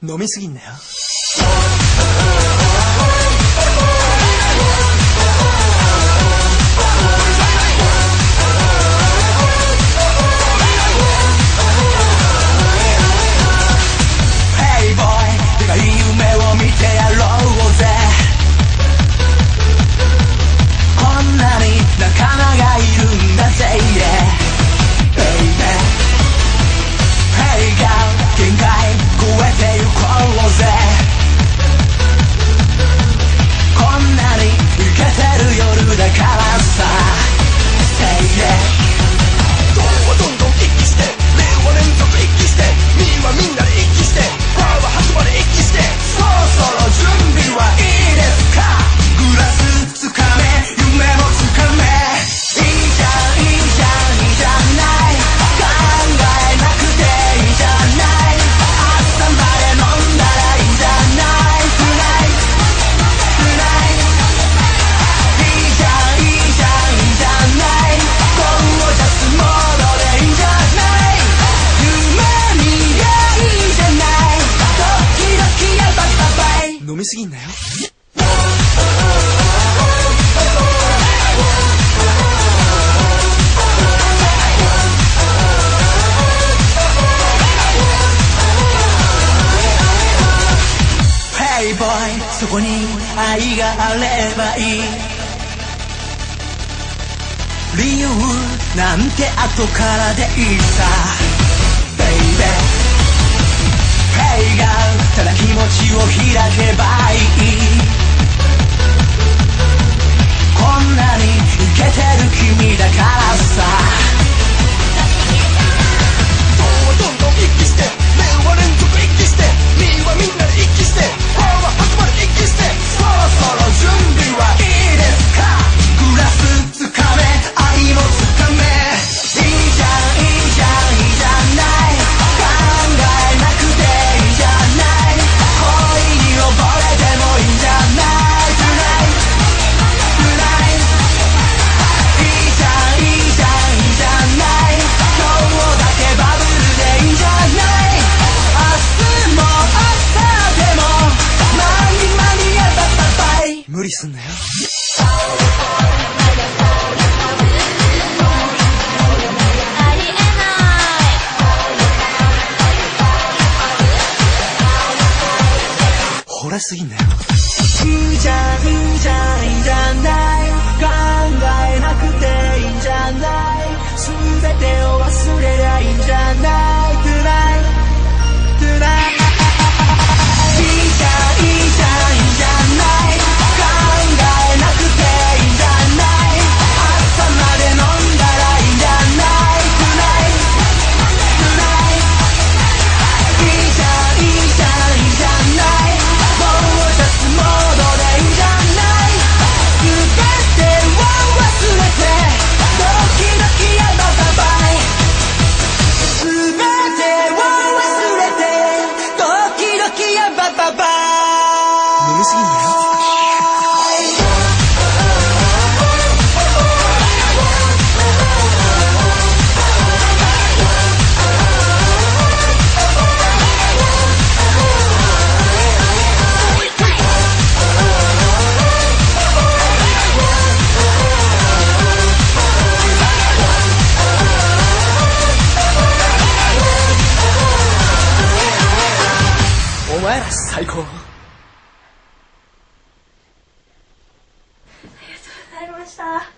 飲みすぎんなよ。Hey boy、でかい夢を見てやろうぜ。こんなに仲間がいるんだぜ、yeah、baby。Hey girl、限界超えてゆこうぜ。こんなにイケてる夜だからさ、 Say yeah。 どんどん一気して、令和連続一気して、みんはみんなで一気して、パワー始まり一気して、そろそろ準備はいいですか。グラスつかめ、夢もつかめ、いいじゃんいいじゃんいいじゃない、考えなくていいじゃない、朝まで飲んだらいいんじゃない、Tonight Tonight、 いいじゃんいいじゃんいいじゃない、ゴージャスモードでいいんじゃない、夢見りゃいいじゃない、ドキドキやばばばい。飲みすぎんなよ。Hey boy、 そこに愛があればいい、理由なんて後からでいいさ、 Baby。 Hey girl、 ただ気持ちを開けばいい、こんなにイケてる君だからさ、どんどん一気して、令和連続一気して、みんはみんなで一気して、パワー始まる一気して、そろそろ準備はいいですか。グラスつかめ、愛もつかめ、いいじゃんいいじゃんいいじゃない、考えなくていいじゃない、恋に溺れてもいいんじゃない、Tonight Tonight、 いいじゃんいいじゃんいいじゃない、今日だけバブルでいいんじゃない、明日も明後日もマニやばばばい。無理すんなよ。惚れすぎんなよ。いいじゃんいいじゃんいいじゃない、考えなくていいんじゃない、全てを忘れりゃいいんじゃない、Tonight Tonight、 いいじゃんいいじゃんいいじゃない、考えなくていいんじゃない、朝まで飲んだらいいんじゃない、Tonight Tonight、 いいじゃんいいじゃんいいじゃない、ゴージャスモードでいいんじゃない、全てを忘れてドキドキやばばばい、全てを忘れてドキドキやばばばい。飲みすぎんなよ。お前ら最高。 ありがとうございました。